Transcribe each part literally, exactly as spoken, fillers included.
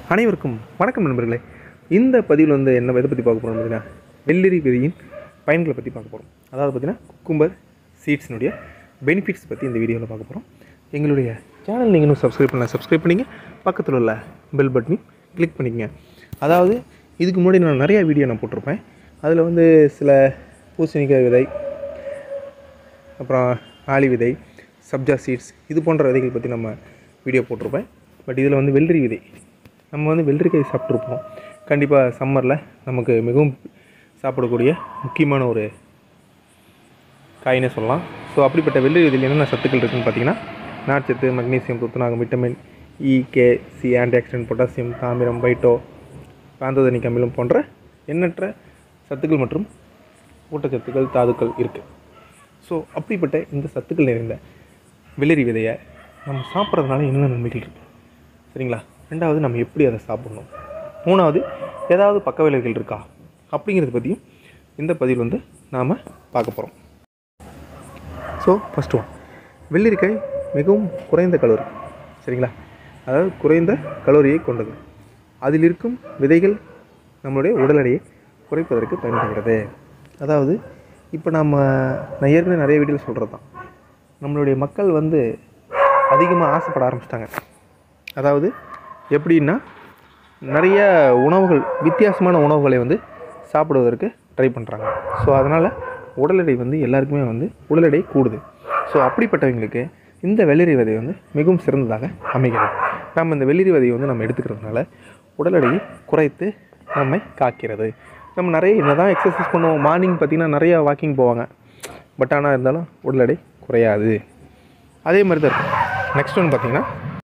அனைவருக்கும் வணக்கம் நண்பர்களே. இந்த பதிவில் வந்து என்ன எதை பற்றி பார்க்க போகிறோம் பார்த்தீங்கன்னா, வெள்ளரி விதையின் பயன்களை பற்றி பார்க்க போகிறோம். அதாவது பார்த்திங்கன்னா குக்கும்பர் சீட்ஸினுடைய பெனிஃபிட்ஸ் பற்றி இந்த வீடியோவில் பார்க்க போகிறோம். எங்களுடைய சேனல் நீங்கள் இன்னும் சப்ஸ்கிரைப் பண்ணலாம், சப்ஸ்கிரைப் பண்ணிங்க. பக்கத்தில் உள்ள பெல் பட்டனையும் கிளிக் பண்ணிக்கங்க. அதாவது இதுக்கு முன்னாடி நான் நிறையா வீடியோ நான் போட்டிருப்பேன். அதில் வந்து சில பூசணிக்காய் விதை, அப்புறம் ஆளி விதை, சப்ஜா சீட்ஸ், இது போன்ற விதைகள் பற்றி நம்ம வீடியோ போட்டிருப்பேன். பட் இதில் வந்து வெள்ளரி விதை, நம்ம வந்து வெள்ளரிக்காய் சாப்பிட்ருப்போம். கண்டிப்பாக சம்மரில் நமக்கு மிகவும் சாப்பிடக்கூடிய முக்கியமான ஒரு காயினே சொல்லலாம். ஸோ அப்படிப்பட்ட வெள்ளரி விதையில் என்னென்ன சத்துக்கள் இருக்குதுன்னு பார்த்தீங்கன்னா, நார்ச்சத்து, மக்னீசியம், துத்தநாகம், vitamin E, K, C, anti oxidant, potassium, தாமிரம், பைட்டோ, பாந்தோதனிக் அமிலம் போன்ற எண்ணற்ற சத்துக்கள் மற்றும் ஊட்டச்சத்துக்கள், தாதுக்கள் இருக்குது. ஸோ அப்படிப்பட்ட இந்த சத்துக்கள் நிறைந்த வெள்ளரி விதையை நம்ம சாப்பிட்றதுனால என்னென்ன நன்மைகள் இருக்குது சரிங்களா? ரெண்டாவது, நம்ம எப்படி அதை சாப்பிட்ணும். மூணாவது, ஏதாவது பக்க விளைவுகள் இருக்கா அப்படிங்கிறத பற்றியும் இந்த பதிவில் வந்து நாம் பார்க்க போகிறோம். ஸோ ஃபஸ்ட் ஒன், வெள்ளரிக்காய் மிகவும் குறைந்த கலோரி சரிங்களா? அதாவது குறைந்த கலோரியை கொண்டது. அதில் இருக்கும் விதைகள் நம்மளுடைய உடல் எடையை குறைப்பதற்கு பயன்படுகிறது. அதாவது இப்போ நம்ம நான் ஏற்கனவே நிறைய வீடியோவில் சொல்கிறது தான், நம்மளுடைய மக்கள் வந்து அதிகமாக ஆசைப்பட ஆரம்பிச்சிட்டாங்க. அதாவது எப்படின்னா, நிறைய உணவுகள், வித்தியாசமான உணவுகளை வந்து சாப்பிடுவதற்கு ட்ரை பண்ணுறாங்க. ஸோ அதனால் உடல் எடை வந்து எல்லாருக்குமே வந்து உடல் எடை கூடுது. ஸோ அப்படிப்பட்டவங்களுக்கு இந்த வெள்ளரி விதை வந்து மிகவும் சிறந்ததாக அமைகிறது. நம்ம இந்த வெள்ளரி விதையை வந்து நம்ம எடுத்துக்கிறதுனால உடல் எடையை குறைத்து நம்மை காக்கிறது. நம்ம நிறைய என்ன தான் எக்ஸசைஸ் பண்ணுவோம், மார்னிங் பார்த்திங்கன்னா நிறையா வாக்கிங் போவாங்க, பட் ஆனால் இருந்தாலும் உடல் எடை குறையாது. அதே மாதிரி தான் இருக்கும். நெக்ஸ்ட் ஒன்று பார்த்திங்கன்னா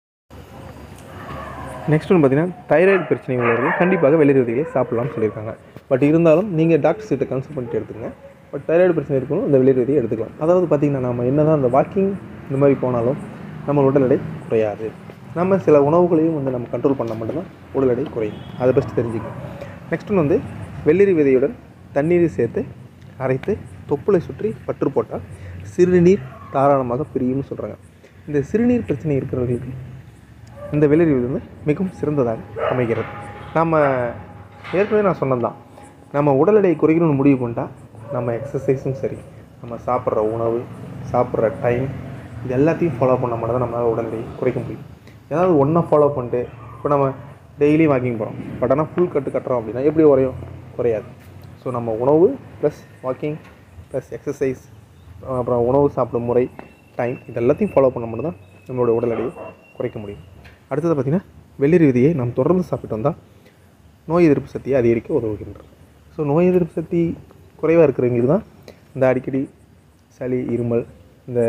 நெக்ஸ்ட் ஒன்று பார்த்திங்கன்னா தைராய்டு பிரச்சனை உள்ளவர்கள் கண்டிப்பாக வெள்ளரி விதைகளை சாப்பிட்லாம்னு சொல்லியிருக்காங்க. பட் இருந்தாலும் நீங்கள் டாக்டர்ஸ் கிட்ட கன்சல்ட் பண்ணிட்டு எடுத்துக்கங்க. பட் தைராய்டு பிரச்சனை இருக்கணும், இந்த வெள்ளரி விதையை எடுத்துக்கலாம். அதாவது பார்த்திங்கன்னா, நம்ம என்ன தான் இந்த வாக்கிங் இந்த மாதிரி போனாலும் நம்ம உடல் எடை குறையாது. நம்ம சில உணவுகளையும் வந்து நம்ம கண்ட்ரோல் பண்ண மட்டும்தான் உடல் எடை குறையும். அதை ஃபஸ்ட்டு தெரிஞ்சுக்கணும். நெக்ஸ்ட் ஒன்று வந்து வெள்ளரி விதையுடன் தண்ணீரை சேர்த்து அரைத்து தொப்புளை சுற்றி பற்று போட்டால் சிறுநீர் தாராளமாக பிரியும்னு சொல்கிறாங்க. இந்த சிறுநீர் பிரச்சனை இருக்கிறவர்களுக்கு இந்த வெள்ளரி விதை வந்து மிகவும் சிறந்ததாக அமைகிறது. நம்ம ஏற்கனவே நான் சொன்னது தான், நம்ம உடல் எடையை குறைக்கணும்னு முடிவு பண்ணிட்டால் நம்ம எக்ஸசைஸும் சரி, நம்ம சாப்பிட்ற உணவு, சாப்பிட்ற டைம், இது எல்லாத்தையும் ஃபாலோ பண்ண மட்டும் தான் நம்மளால் உடல் எடையை குறைக்க முடியும். ஏதாவது ஒன்றை ஃபாலோ பண்ணிட்டு இப்போ நம்ம டெய்லி வாக்கிங் போகிறோம், பட் ஆனால் ஃபுல் கட்டு கட்டுறோம் அப்படின்னா எப்படி குறையும்? குறையாது. ஸோ நம்ம உணவு ப்ளஸ் வாக்கிங் ப்ளஸ் எக்ஸசைஸ், அப்புறம் உணவு சாப்பிடும் முறை, டைம், இது எல்லாத்தையும் ஃபாலோ பண்ண மட்டும் தான் நம்மளோட உடல் எடையை குறைக்க முடியும். அடுத்தது பார்த்திங்கன்னா, வெள்ளரி விதையை நாம் தொடர்ந்து சாப்பிட்டு வந்தால் நோய் எதிர்ப்பு சக்தியை அதிகரிக்க உதவுகின்றது. ஸோ நோய் எதிர்ப்பு சக்தி குறைவாக இருக்கிறவங்களுக்கு தான் இந்த அடிக்கடி சளி, இருமல், இந்த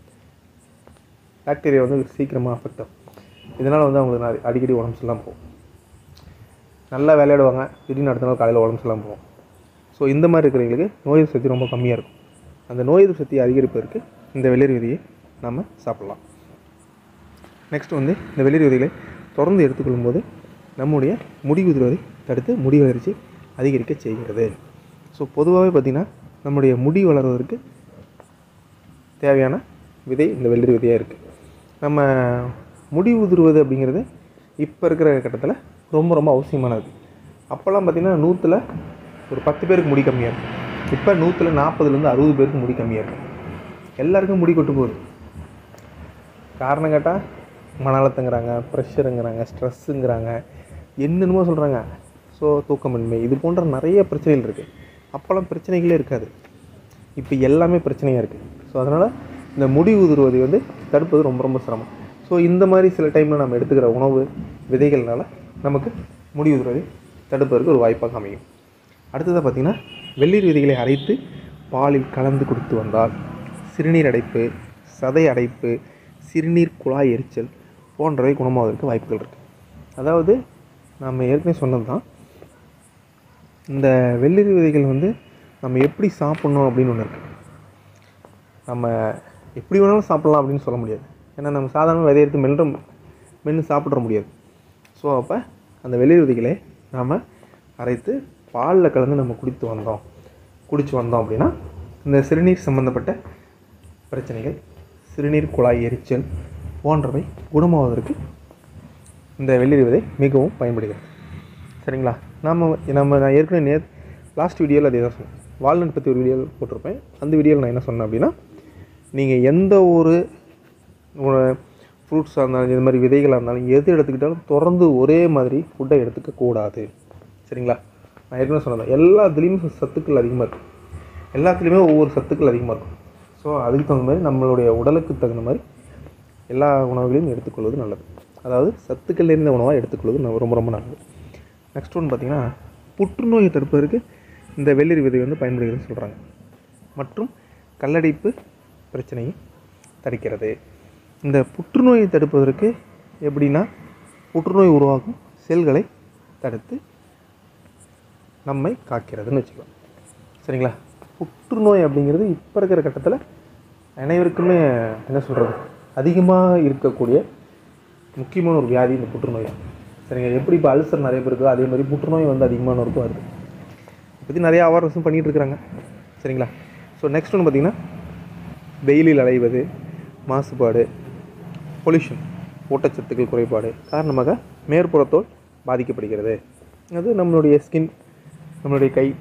பாக்டீரியா வந்து சீக்கிரமாக அஃபெக்ட் ஆகும். இதனால் வந்து அவங்களுக்கு அடிக்கடி உடம்பு சரியில்லாமல் போகும். நல்லா விளையாடுவாங்க, திடீர்னு அடுத்த நாள் காலையில் உடம்பு சரியில்லாமல் போகும். ஸோ இந்த மாதிரி இருக்கிறவங்களுக்கு நோய் எதிர்ப்பு சக்தி ரொம்ப கம்மியாக இருக்கும். அந்த நோய் எதிர்ப்பு சக்தியை அதிகரிப்பதற்கு இந்த வெள்ளரி விதையை நம்ம சாப்பிட்லாம். நெக்ஸ்ட் வந்து இந்த வெள்ளரி விதைகளை தொடர்ந்து எடுத்துக்கொள்ளும் போது நம்முடைய முடி உதிர்வதை தடுத்து முடி வளர்ச்சி அதிகரிக்க செய்கிறது. ஸோ பொதுவாகவே பார்த்திங்கன்னா, நம்முடைய முடி வளர்வதற்கு தேவையான விதை இந்த வெள்ளரி விதையாக இருக்குது. நம்ம முடி உதிர்வது அப்படிங்கிறது இப்போ இருக்கிற கட்டத்தில் ரொம்ப ரொம்ப அவசியமானது. அப்போல்லாம் பார்த்திங்கன்னா நூற்றில் ஒரு பத்து பேருக்கு முடி கம்மியாக இருக்கும். இப்போ நூற்றில் நாற்பதுலேருந்து அறுபது பேருக்கு முடி கம்மியாக இருக்கும். எல்லாருக்கும் முடி கொட்டு போகுது. காரணம் கேட்டால் மன அழுத்தங்கிறாங்க, ப்ரெஷருங்கிறாங்க, ஸ்ட்ரெஸ்ஸுங்கிறாங்க, என்னென்னமோ சொல்கிறாங்க. ஸோ தூக்கமின்மை, இது போன்ற நிறைய பிரச்சனைகள் இருக்குது. அப்போல்லாம் பிரச்சனைகளே இருக்காது, இப்போ எல்லாமே பிரச்சனையாக இருக்குது. ஸோ அதனால் இந்த முடி உதிர்வதை வந்து தடுப்பது ரொம்ப ரொம்ப சிரமம். ஸோ இந்த மாதிரி சில டைமில் நம்ம எடுத்துக்கிற உணவு விதைகள்னால நமக்கு முடி உதிர்வதை தடுப்பதற்கு ஒரு வாய்ப்பாக அமையும். அடுத்ததாக பார்த்திங்கன்னா, வெள்ளரி விதைகளை அரைத்து பாலில் கலந்து கொடுத்து வந்தால் சிறுநீர் அடைப்பு, சதை அடைப்பு, சிறுநீர் குழாய் எரிச்சல் போன்றவை குணமாவதற்கு வாய்ப்புகள் இருக்குது. அதாவது நம்ம ஏற்கனவே சொன்னது தான், இந்த வெள்ளரி விதைகள் வந்து நம்ம எப்படி சாப்பிட்ணும் அப்படின்னு ஒன்று இருக்குது. நம்ம எப்படி வேணாலும் சாப்பிட்லாம் அப்படின்னு சொல்ல முடியாது. ஏன்னா நம்ம சாதாரண விதை எடுத்து மெல்ற மென்று சாப்பிட்ற முடியாது. ஸோ அப்போ அந்த வெள்ளரி விதைகளை நாம் அரைத்து பாலில் கலந்து நம்ம குடித்து வந்தோம் குடித்து வந்தோம் அப்படின்னா இந்த சிறுநீர் சம்மந்தப்பட்ட பிரச்சனைகள், சிறுநீர் குழாய் எரிச்சல் போன்றவை குணமாவதற்கு இந்த வெள்ளரி விதை மிகவும் பயன்படுகிறது. சரிங்களா? நம்ம நம்ம நான் ஏற்கனவே நே லாஸ்ட் வீடியோவில் அதே தான் சொன்னேன். வால்நட் பற்றி ஒரு வீடியோ போட்டிருப்பேன். அந்த வீடியோவில் நான் என்ன சொன்னேன் அப்படின்னா, நீங்கள் எந்த ஒரு ஃப்ரூட்ஸாக இருந்தாலும் இது மாதிரி விதைகளாக இருந்தாலும் எது எடுத்துக்கிட்டாலும் தொடர்ந்து ஒரே மாதிரி ஃபுட்டை எடுத்துக்கக்கூடாது. சரிங்களா? நான் ஏற்கனவே சொன்னேன், எல்லாத்துலேயுமே சத்துக்கள் அதிகமாக இருக்கும். எல்லாத்துலேயுமே ஒவ்வொரு சத்துக்கள் அதிகமாக இருக்கும். ஸோ அதுக்கு தகுந்த மாதிரி நம்மளுடைய உடலுக்கு தகுந்த மாதிரி எல்லா உணவுகளையும் எடுத்துக்கொள்வது நல்லது. அதாவது சத்துக்கள் நிறைந்த உணவாக எடுத்துக்கொள்வது ரொம்ப ரொம்ப நல்லது. நெக்ஸ்ட் ஒன்று பார்த்திங்கன்னா, புற்றுநோயை தடுப்பதற்கு இந்த வெள்ளரி விதை வந்து பயன்படுகிறதுன்னு சொல்கிறாங்க. மற்றும் கல்லடைப்பு பிரச்சனையை தடுக்கிறது. இந்த புற்றுநோயை தடுப்பதற்கு எப்படின்னா, புற்றுநோய் உருவாக்கும் செல்களை தடுத்து நம்மை காக்கிறதுன்னு வச்சுக்கலாம். சரிங்களா? புற்றுநோய் அப்படிங்கிறது இப்போ இருக்கிற கட்டத்தில் அனைவருக்குமே என்ன சொல்கிறது, அதிகமாக இருக்கக்கூடிய முக்கியமான ஒரு வியாதி இந்த புற்றுநோய். சரிங்க? எப்படி இப்போ அல்சர் நிறைய பேர் இருக்கோ அதே மாதிரி புற்றுநோய் வந்து அதிகமானவருக்கும் வருது. இதை பற்றி நிறைய அவேர்னஸும் பண்ணிகிட்டு இருக்கிறாங்க. சரிங்களா? ஸோ நெக்ஸ்ட் ஒன்று பார்த்திங்கன்னா, வெயிலில் அலைவது, மாசுபாடு, பொல்யூஷன், ஊட்டச்சத்துக்கள் குறைபாடு காரணமாக மேற்புறத்தோல் பாதிக்கப்படுகிறது. அது நம்மளுடைய ஸ்கின், நம்மளுடைய கை,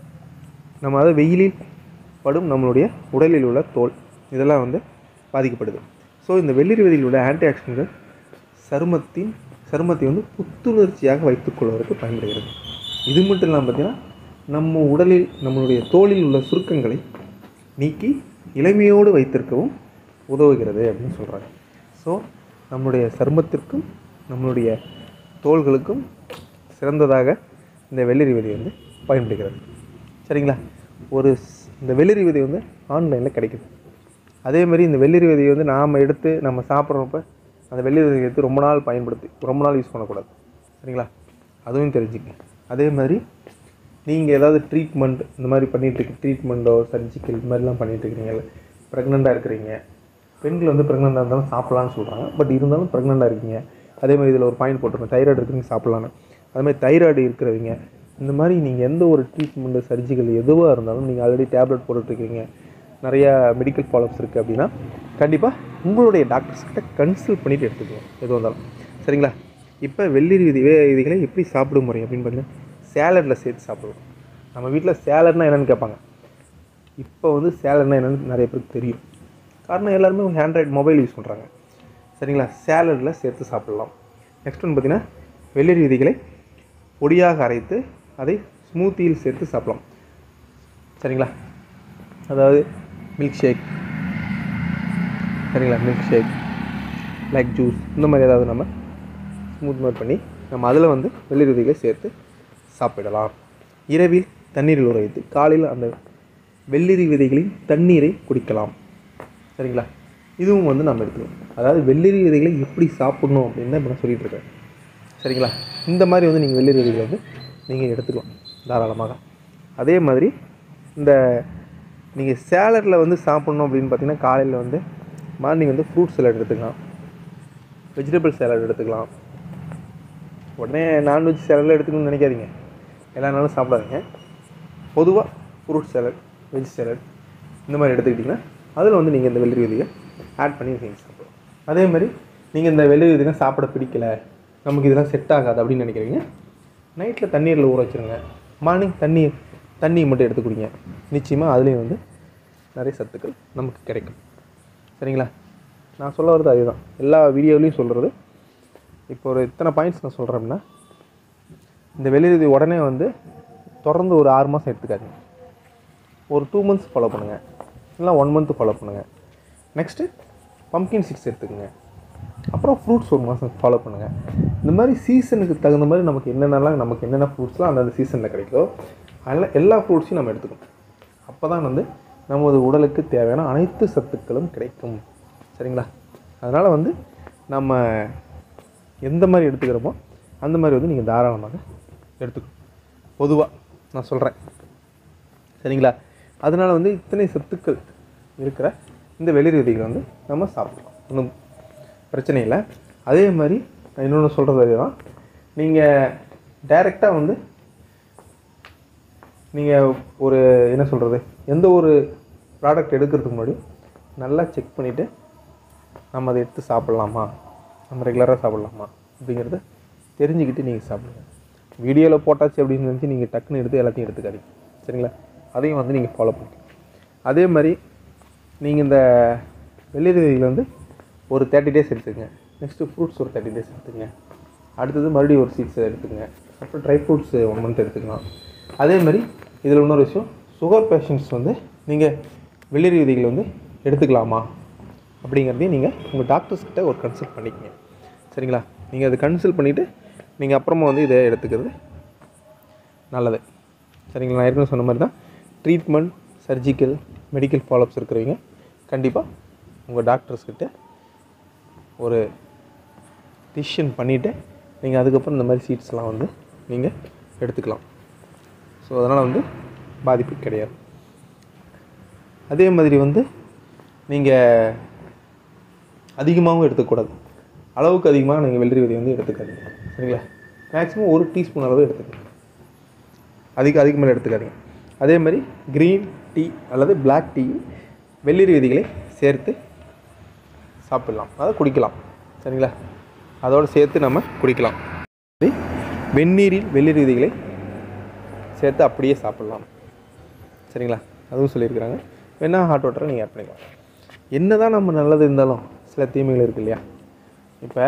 நம்ம அதை வெயிலில் படும் நம்மளுடைய உடலில் உள்ள தோல் இதெல்லாம் வந்து பாதிக்கப்படுது. ஸோ இந்த வெள்ளரி விதையில் உள்ள ஆன்டி ஆக்சிடென்ட்கள் சருமத்தின் சருமத்தை வந்து புத்துணர்ச்சியாக வைத்துக்கொள்வதற்கு பயன்படுகிறது. இது மட்டும் இல்லாமல் பார்த்திங்கன்னா, நம்ம உடலில் நம்மளுடைய தோலில் உள்ள சுருக்கங்களை நீக்கி இளமையோடு வைத்திருக்கவும் உதவுகிறது அப்படின்னு சொல்கிறாங்க. ஸோ நம்முடைய சருமத்திற்கும் நம்மளுடைய தோள்களுக்கும் சிறந்ததாக இந்த வெள்ளரி விதை வந்து பயன்படுகிறது. சரிங்களா? ஒரு இந்த வெள்ளரி விதை வந்து ஆன்லைனில் கிடைக்குது. அதேமாதிரி இந்த வெள்ளரி விதையை வந்து நாம் எடுத்து நம்ம சாப்பிட்றப்ப அந்த வெள்ளரி விதையை எடுத்து ரொம்ப நாள் பயன்படுத்தி ரொம்ப நாள் யூஸ் பண்ணக்கூடாது. சரிங்களா? அதுவும் தெரிஞ்சுக்கங்க. அதே மாதிரி நீங்கள் ஏதாவது ட்ரீட்மெண்ட் இந்த மாதிரி பண்ணிகிட்ருக்கு ட்ரீட்மெண்ட்டோ சர்ஜிக்கல் இது மாதிரிலாம் பண்ணிகிட்ருக்கிறீங்க, ப்ரெக்னெண்ட்டாக இருக்கிறீங்க, பெண்கள் வந்து ப்ரெக்னெண்ட்டாக இருந்தாலும் சாப்பிட்லான்னு சொல்கிறாங்க. பட் இருந்தாலும் ப்ரெக்னெண்ட்டாக இருக்கீங்க, அதே மாதிரி இதில் ஒரு பாயிண்ட் போட்டிருக்கோம், தைராய்டு இருக்குங்க சாப்பிட்லான்னு. அதுமாதிரி தைராய்டு இருக்கிறவங்க இந்த மாதிரி நீங்கள் எந்த ஒரு ட்ரீட்மெண்ட்டு சர்ஜிக்கல் எதுவாக இருந்தாலும் நீங்கள் ஆல்ரெடி டேப்லெட் போட்டுட்ருக்கீங்க, நிறையா மெடிக்கல் ஃபாலோஅப்ஸ் இருக்குது அப்படின்னா கண்டிப்பாக உங்களுடைய டாக்டர்ஸ்கிட்ட கன்சல்ட் பண்ணிவிட்டு எடுத்துக்குவோம் எதுவாக இருந்தாலும். சரிங்களா? இப்போ வெள்ளரி விதை விதைகளை எப்படி சாப்பிடும் முறை அப்படின்னு பார்த்தீங்கன்னா, சேலடில் சேர்த்து சாப்பிடுவோம். நம்ம வீட்டில் சேலட்னா என்னென்னு கேட்பாங்க. இப்போ வந்து சேலட்னா என்னென்னு நிறைய பேருக்கு தெரியும். காரணம் எல்லாருமே ஒரு ஆண்ட்ராய்டு மொபைல் யூஸ் பண்ணுறாங்க. சரிங்களா? சேலடில் சேர்த்து சாப்பிட்லாம். நெக்ஸ்ட் ஒன்று பார்த்திங்கன்னா, வெள்ளரி விதைகளை பொடியாக அரைத்து அதை ஸ்மூத்தியில் சேர்த்து சாப்பிடலாம். சரிங்களா? அதாவது மில்க் ஷேக், சரிங்களா, மில்க் ஷேக், லைக் ஜூஸ் இந்த மாதிரி ஏதாவது நம்ம ஸ்மூத் மாதிரி பண்ணி நம்ம அதில் வந்து வெள்ளரி விதைகளை சேர்த்து சாப்பிடலாம். இரவில் தண்ணீரில் ஊற வைத்து காலையில் அந்த வெள்ளரி விதைகளின் தண்ணீரை குடிக்கலாம். சரிங்களா? இதுவும் வந்து நம்ம எடுத்துக்கலாம். அதாவது வெள்ளரி விதைகளை எப்படி சாப்பிடணும் அப்படின்னு தான் இப்போ நான் சொல்லிகிட்டு இருக்கேன். சரிங்களா? இந்த மாதிரி வந்து நீங்கள் வெள்ளரி விதைகளை வந்து நீங்கள் எடுத்துக்கலாம் தாராளமாக. அதே மாதிரி இந்த நீங்கள் சேலடில் வந்து சாப்பிட்ணும் அப்படின்னு பார்த்தீங்கன்னா, காலையில் வந்து மார்னிங் வந்து ஃப்ரூட் சேலட் எடுத்துக்கலாம், வெஜிடபிள் சேலட் எடுத்துக்கலாம். உடனே நான்வெஜ் சேலடில் எடுத்துக்கணும்னு நினைக்காதீங்க, எல்லா நாளும் சாப்பிடாதீங்க. பொதுவாக ஃப்ரூட் சேலட், வெஜ் சேலட் இந்த மாதிரி எடுத்துக்கிட்டிங்கன்னா அதில் வந்து நீங்கள் இந்த வெள்ளரி விதையை ஆட் பண்ணி செஞ்சு சாப்பிடலாம். அதே மாதிரி நீங்கள் இந்த வெள்ளரி விதைலாம் சாப்பிட பிடிக்கலை, நமக்கு இதெல்லாம் செட் ஆகாது அப்படின்னு நினைக்கிறீங்க, நைட்டில் தண்ணீரில் ஊற வச்சுருங்க, மார்னிங் தண்ணி தண்ணி மட்டும் எடுத்து குடிங்க. நிச்சயமாக அதுலேயும் வந்து நிறைய சத்துக்கள் நமக்கு கிடைக்கும். சரிங்களா? நான் சொல்ல வரது அதுதான், எல்லா வீடியோவிலையும் சொல்கிறது. இப்போ ஒரு இத்தனை பாயிண்ட்ஸ் நான் சொல்கிறேன் அப்படின்னா, இந்த வெள்ளரி விதை உடனே வந்து தொடர்ந்து ஒரு ஆறு மாதம் எடுத்துக்காதீங்க. ஒரு டூ மந்த்ஸ் ஃபாலோ பண்ணுங்கள், இல்லை ஒன் மந்த்து ஃபாலோ பண்ணுங்கள். நெக்ஸ்ட்டு பம்ப்கின் சீட்ஸ் எடுத்துக்கோங்க. அப்புறம் ஃப்ரூட்ஸ் ஒரு மாதம் ஃபாலோ பண்ணுங்கள். இந்த மாதிரி சீசனுக்கு தகுந்த மாதிரி நமக்கு என்னென்னலாம் நமக்கு என்னென்ன ஃப்ரூட்ஸ்லாம் அந்தந்த சீசனில் கிடைக்குதோ அதில் எல்லா ஃப்ரூட்ஸையும் நம்ம எடுத்துக்கணும். அப்போ தான் வந்து நமது உடலுக்கு தேவையான அனைத்து சத்துக்களும் கிடைக்கும். சரிங்களா? அதனால் வந்து நம்ம எந்த மாதிரி எடுத்துக்கிறோமோ அந்த மாதிரி வந்து நீங்கள் தாராளமாக எடுத்துக்கணும். பொதுவாக நான் சொல்கிறேன். சரிங்களா? அதனால் வந்து இத்தனை சத்துக்கள் இருக்கிற இந்த வெள்ளரி விதைகளை வந்து நம்ம சாப்பிடலாம், ஒன்றும் பிரச்சனை இல்லை. அதே மாதிரி நான் இன்னொன்று சொல்கிறது அதுதான், நீங்கள் டைரெக்டாக வந்து நீங்கள் ஒரு என்ன சொல்கிறது எந்த ஒரு ப்ராடக்ட் எடுக்கிறதுக்கு முன்னாடி நல்லா செக் பண்ணிவிட்டு நம்ம அதை எடுத்து சாப்பிட்லாமா, நம்ம ரெகுலராக சாப்பிட்லாமா அப்படிங்கிறது தெரிஞ்சுக்கிட்டு நீங்கள் சாப்பிடுங்க. வீடியோவில் போட்டாச்சு அப்படின்னு நினச்சி நீங்கள் டக்குன்னு எடுத்து எல்லாத்தையும் எடுத்துக்காதீங்க. சரிங்களா? அதையும் வந்து நீங்கள் ஃபாலோ பண்ணுங்க. அதே மாதிரி நீங்கள் இந்த வெள்ளரி விதைகளை வந்து ஒரு தேர்ட்டி டேஸ் எடுத்துக்கங்க. நெக்ஸ்ட்டு ஃப்ரூட்ஸ் ஒரு தேர்ட்டி டேஸ் எடுத்துக்கங்க. அடுத்தது மறுபடியும் ஒரு சீட்ஸ் எடுத்துக்கங்க. அப்புறம் ட்ரை ஃப்ரூட்ஸ் ஒன் மந்த் எடுத்துக்கலாம். அதே மாதிரி இதில் இன்னொரு விஷயம், சுகர் பேஷண்ட்ஸ் வந்து நீங்கள் வெள்ளரி விதைகள் வந்து எடுத்துக்கலாமா அப்படிங்கிறதையும் நீங்கள் உங்கள் டாக்டர்ஸ்கிட்ட ஒரு கன்சல்ட் பண்ணிக்கங்க. சரிங்களா? நீங்கள் அதை கன்சல்ட் பண்ணிவிட்டு நீங்கள் அப்புறமா வந்து இதை எடுத்துக்கிறது நல்லது. சரிங்களா? நான் ஏற்கனவே சொன்ன மாதிரி தான் ட்ரீட்மெண்ட், சர்ஜிக்கல், மெடிக்கல் ஃபாலோஅப்ஸ் இருக்கிறவங்க கண்டிப்பாக உங்கள் டாக்டர்ஸ்கிட்ட ஒரு டிசிஷன் பண்ணிவிட்டு நீங்கள் அதுக்கப்புறம் இந்த மாதிரி சீட்ஸ்லாம் வந்து நீங்கள் எடுத்துக்கலாம். ஸோ அதனால் வந்து பாதிப்பு கிடையாது. அதே மாதிரி வந்து நீங்கள் அதிகமாகவும் எடுத்துக்கூடாது. அளவுக்கு அதிகமாக நீங்கள் வெள்ளரி விதையை வந்து எடுத்துக்காதீங்க. சரிங்களா? மேக்ஸிமம் ஒரு டீஸ்பூன் அளவு எடுத்துக்கங்க. அதிக அதிக மேலே எடுத்துக்காதீங்க. அதே மாதிரி க்ரீன் டீ அல்லது பிளாக் டீ வெள்ளரி விதைகளை சேர்த்து சாப்பிட்லாம், அதாவது குடிக்கலாம். சரிங்களா? அதோடு சேர்த்து நம்ம குடிக்கலாம். வெந்நீரில் வெள்ளரி விதைகளை சேர்த்து அப்படியே சாப்பிட்லாம். சரிங்களா? அதுவும் சொல்லியிருக்கிறாங்க. வேணா ஹாட் வாட்டரை நீங்கள் ஆட் பண்ணிக்கலாம். என்ன தான் நம்ம நல்லது இருந்தாலும் சில தீமைகள் இருக்குது இல்லையா? இப்போ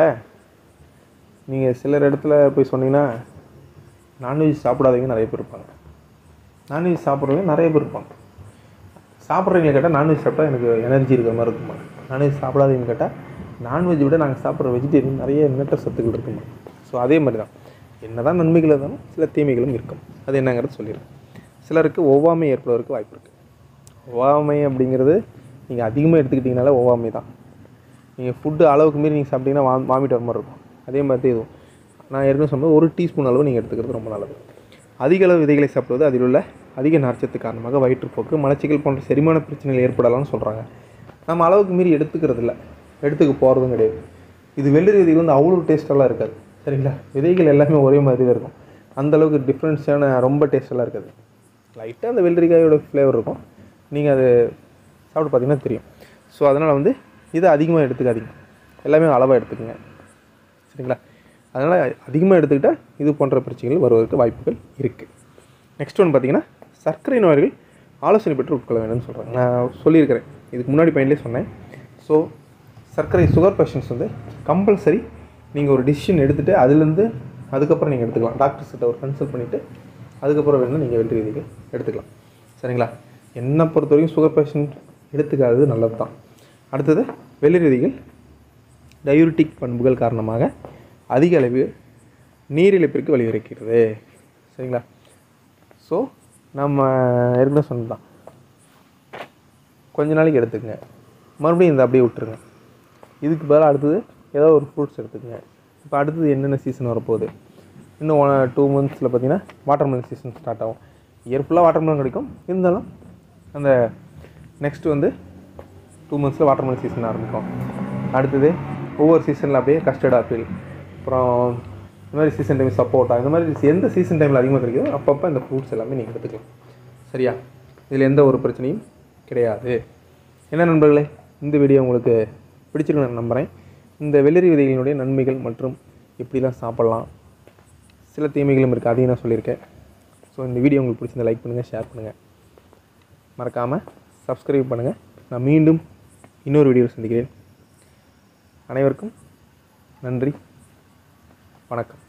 நீங்கள் சிலர் இடத்துல போய் சொன்னீங்கன்னா நான்வெஜ் சாப்பிடாதவங்க நிறைய பேர் இருப்பாங்க. நான்வெஜ் சாப்பிட்றவங்க நிறைய பேர் இருப்பாங்க. சாப்பிட்றவங்க கேட்டால் நான்வெஜ் சாப்பிட்டா எனக்கு எனர்ஜி இருக்கிற மாதிரி இருக்குமா? நான்வெஜ் சாப்பிடாதவங்க கேட்டால் நான்வெஜ் விட நாங்கள் சாப்பிட்ற வெஜிடேரியன் நிறைய எண்ணற்ற சத்துக்கள் இருக்குமா? ஸோ அதே மாதிரி தான் என்ன தான் நன்மைகள் இருந்தாலும் சில தீமைகளும் இருக்கும். அது என்னங்கிறது சொல்லிடுறேன். சிலருக்கு ஒவ்வாமை ஏற்படுவதற்கு வாய்ப்பு இருக்குது. ஒவ்வாமை அப்படிங்கிறது நீங்கள் அதிகமாக எடுத்துக்கிட்டிங்கனாலே ஒவ்வாமை தான். நீங்கள் ஃபுட்டு அளவுக்கு மீறி நீங்கள் சாப்பிட்டீங்கன்னா வா வாமிட் வர மாதிரி இருக்கும். அதே மாதிரி இதுவும் நான் ஏற்கனவே சொன்னது ஒரு டீஸ்பூன் அளவு நீங்கள் எடுத்துக்கிறது ரொம்ப நல்லது. அதிக அளவு விதைகளை சாப்பிடுவது அதில் உள்ள அதிக நார்ச்சத்து காரணமாக வயிற்றுப்போக்கு, மலச்சிக்கல் போன்ற செரிமான பிரச்சனைகள் ஏற்படலாம்னு சொல்கிறாங்க. நம்ம அளவுக்கு மீறி எடுத்துக்கிறது இல்லை, எடுத்துக்க போகிறதும் கிடையாது. இது வெள்ளரி விதைகள் வந்து அவ்வளோ டேஸ்ட்டெல்லாம் இருக்காது. சரிங்களா? விதைகள் எல்லாமே ஒரே மாதிரி தான் இருக்கும். அந்தளவுக்கு டிஃப்ரென்ஸான ரொம்ப டேஸ்ட்டெல்லாம் இருக்காது. லைட்டாக அந்த வெள்ளரிக்காயோட ஃப்ளேவர் இருக்கும். நீங்கள் அது சாப்பிட்டு பார்த்தீங்கன்னா தெரியும். ஸோ அதனால் வந்து இதை அதிகமாக எடுத்துக்காதீங்க, எல்லாமே அளவாக எடுத்துக்கோங்க. சரிங்களா? அதனால் அதிகமாக எடுத்துக்கிட்டால் இது போன்ற பிரச்சனைகள் வருவதற்கு வாய்ப்புகள் இருக்குது. நெக்ஸ்ட் ஒன்று பார்த்திங்கன்னா, சர்க்கரை நோய்கள் ஆலோசனை பெற்று உட்கொள்ள வேண்டும்னு சொல்கிறாங்க. நான் சொல்லியிருக்கிறேன், இதுக்கு முன்னாடி பாயிண்ட்லேயே சொன்னேன். ஸோ சர்க்கரை சுகர் பேஷண்ட்ஸ் வந்து கம்பல்சரி நீங்கள் ஒரு டிசிஷன் எடுத்துகிட்டு அதுலேருந்து அதுக்கப்புறம் நீங்கள் எடுத்துக்கலாம். டாக்டர்ஸ்கிட்ட ஒரு கன்சல்ட் பண்ணிவிட்டு அதுக்கப்புறம் வேணும் நீங்கள் வெள்ளரி விதைகள் எடுத்துக்கலாம். சரிங்களா? என்னை பொறுத்த வரைக்கும் சுகர் பேஷண்ட் எடுத்துக்காதது நல்லது தான். அடுத்தது வெள்ளரி விதைகள் டயூரிட்டிக் பண்புகள் காரணமாக அதிக அளவு நீரிழிப்பிற்கு வழிவகுக்கிறது. சரிங்களா? ஸோ நம்ம ஏற்கனவே சொன்னது தான், கொஞ்ச நாளைக்கு எடுத்துக்கங்க, மறுபடியும் இந்த அப்படியே விட்டுருங்க. இதுக்கு பதிலாக அடுத்தது ஏதோ ஒரு ஃப்ரூட்ஸ் எடுத்துக்கங்க. இப்போ அடுத்தது என்னென்ன சீசன் வரப்போகுது, இன்னும் ஒன் டூ மந்த்ஸில் பார்த்திங்கன்னா வாட்டர்மெலன் சீசன் ஸ்டார்ட் ஆகும். இயர் ஃபுல்லாக வாட்டர்மெலன் கிடைக்கும். இருந்தாலும் அந்த நெக்ஸ்ட்டு வந்து டூ மந்த்ஸில் வாட்டர்மெலன் சீசன் ஆரம்பிக்கும். அடுத்தது ஒவ்வொரு சீசனில் அப்படியே கஸ்டர்ட் ஆப்பிள், அப்புறம் இந்த மாதிரி சீசன் டைம் சப்போட்டா, இந்த மாதிரி எந்த சீசன் டைமில் அதிகமாக கிடைக்குதோ அப்பப்போ இந்த ஃப்ரூட்ஸ் எல்லாமே நீங்கள் எடுத்துக்கலாம். சரியா? இதில் எந்த ஒரு பிரச்சனையும் கிடையாது. என்ன நண்பர்களே, இந்த வீடியோ உங்களுக்கு பிடிச்சிருக்குன்னு நான் நம்புகிறேன். இந்த வெள்ளரி விதைகளினுடைய நன்மைகள் மற்றும் எப்படிலாம் சாப்பிட்லாம், சில தீமைகளும் இருக்குது, அதையும் நான் சொல்லியிருக்கேன். ஸோ இந்த வீடியோ உங்களுக்கு பிடிச்சிருந்தா லைக் பண்ணுங்கள், ஷேர் பண்ணுங்கள், மறக்காமல் சப்ஸ்கிரைப் பண்ணுங்கள். நான் மீண்டும் இன்னொரு வீடியோவில் சந்திக்கிறேன். அனைவருக்கும் நன்றி, வணக்கம்.